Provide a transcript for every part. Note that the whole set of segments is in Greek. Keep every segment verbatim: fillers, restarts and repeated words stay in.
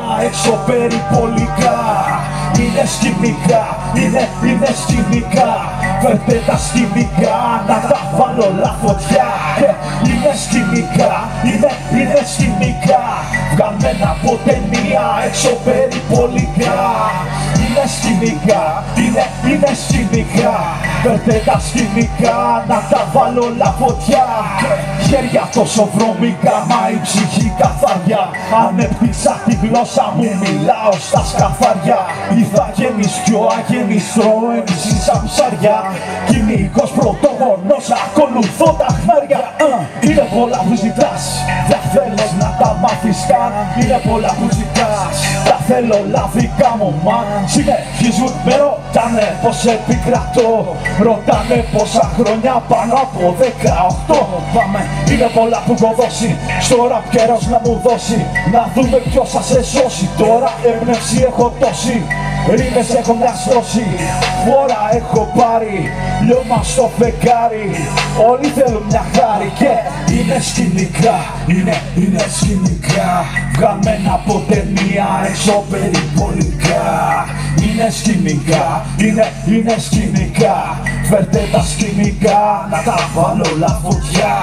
έξω περιπολικά. Είναι σκηνικά, είναι, είναι σκηνικά. Φέρτε τα σκηνικά, να τα βάλω όλα φωτιά. Είναι σκηνικά, είναι, είναι σκηνικά. Βγαμμένα από ταινία, έξω περιπολικά. Είναι σκηνικά, είναι, είναι σκηνικά. Φέρτε τα σκηνικά, να τα βάλω όλα φωτιά. Χέρια τόσο βρώμικα, μα η ψυχή καθαριά. Ανέπτυξα τη γλώσσα μου, μιλάω στα σκαθαριά. Ήρθα γέννης πιο αγέννης, τρώω εμισή σαν ψαριά. Κοινικός πρωτογονός, ακολουθώ τα χνάρια. Είναι πολλά που ζητάς, δεν θέλεις να τα μάθεις καν. Είναι πολλά που ζητάς, τα θέλω όλα δικά μου μαν. Συνεχίζουν με ρωτάνε πως επικρατώ. Ρωτάνε πόσα χρόνια, πάνω από δεκαοκτώ. Πάμε, είναι πολλά που έχω δώσει, στο ραπ καιρός να μου δώσει. Να δούμε ποιος θα σε σώσει, τώρα έμπνευση έχω τόση. Ρήμες έχω μοιαστώσει, φορά έχω πάρει, λιώμα στο φεγγάρι. Όλοι θέλουν μια χάρη και είναι σκηνικά, είναι, είναι σκηνικά. Βγαμμένα από ταινία, έξω περιπολικά. Είναι σκηνικά, είναι, είναι σκηνικά. Φέρτε τα σκηνικά, να τα βάλω όλα φωτιά.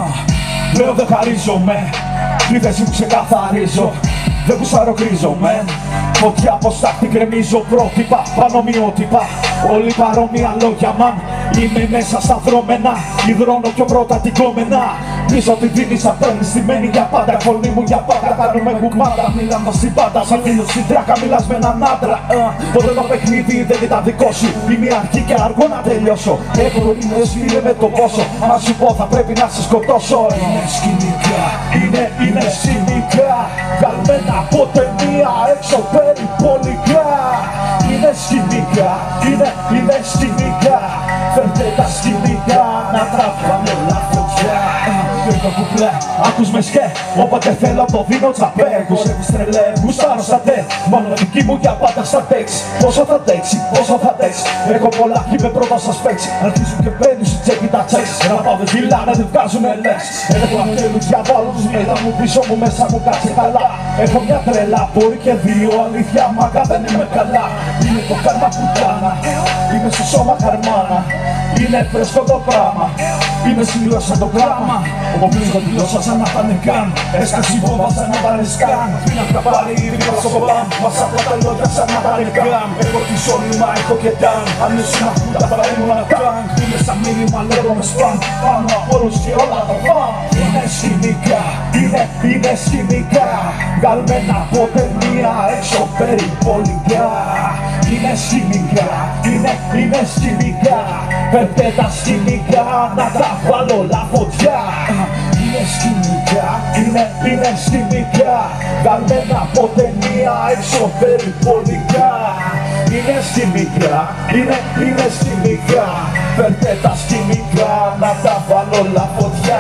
Λέω δεν χαρίζομαι, τη θέση μου ξεκαθαρίζω. Δεν γουστάρω κρίζομαι, φωτιά πως τάχτη κρεμίζω. Πρότυπα, πανομοιότυπα, όλοι παρόμοια λόγια μαν. Είμαι μέσα στα δρόμενα, υδρώνω πιο πρώτα την κόμενα. Πίσω τη δίνεις απέναντι στημένη για πάντα. Η φωνή μου για πάντα, κάνουμε κουμάντα. Μιλάμε στην πάντα, σαν φίλους στην τράκα μιλάς με έναν άντρα. Ποτέ το παιχνίδι δεν ήταν δικό σου, είναι η αρχή και αργό να τελειώσω. Έχω ρήμες φίλε με το πόσο, αν σου πω θα πρέπει να σε σκοτώσω. Είναι σκηνικά, είναι, είναι σκηνικά. Βγαλμένα από ταινία, έξω περιπολικά. Είναι σκηνικά, είναι, είναι σκηνικά. Φέρτε τα σκηνικά, να τραβάμε όλα φωτιά. Το κουπλέ, άκους με σκέ, όποτε θέλω το δίνω τσαπέ. Γουσεύεις τρελέ, γουστάρω στα τε, μόνο δική μου για πάντα στα τέξ. Πόσο θα τέξει, πόσο θα τέξει, έχω πολλά κι είμαι πρώτα στα σπέξι. Αρχίζουν και μπαίνουν στη τσέπη τα τσέξ. Ραμπάω δεν φυλάνε, δεν βγάζουνε λέξ. Έχω αγγέλους για βάλους, μετά μου πίσω μου μέσα μου κάτσε καλά. Έχω μια τρελά, μπορεί και δύο, αλήθεια μάκα δεν είμαι καλά. Είναι το κάρμα πουτάνα, είμαι στο σώμα χαρμάνα. Είναι φρέσκο το πράγμα, είμαι σύλλος σαν το πράγμα. Όπου βρίσκω τη γλώσσα σαν να πάνε καν. Έσκαση βόμβα σαν να πάνε σκάν. Πριν απ' τα πάρει ήδη στο μπαμ. Μας απ' τα λόγια σαν να πάνε καν. Έχω τη ζώνημα, έχω και ταν. Αν ήσουν ακούτα θα ήμουν τάγκ. Είμαι σαν μήνυμα λέγω με σπαν. Πάνω απ' όλους και όλα τα φαν. Είναι σκηνικά, είναι, είναι σκηνικά. Βγαλμένα από ταινία, έξω περιπολικά. Είναι σκηνικά, είναι, είναι σκηνικά. Φέρτε τα σκηνικά, να τα βάλω όλα φωτιά. Είναι σκηνικά, είναι, είναι σκηνικά. Βγαλμένα από ταινία, έξω περιπολικά. Είναι σκηνικά, είναι, είναι σκηνικά. Φέρτε τα σκηνικά, να τα βάλω όλα φωτιά.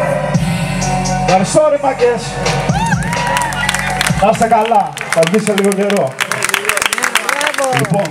Ευχαριστώ ρε μάγκες. Να είστε καλά, θα βγει σε λίγο καιρό. Λοιπόν,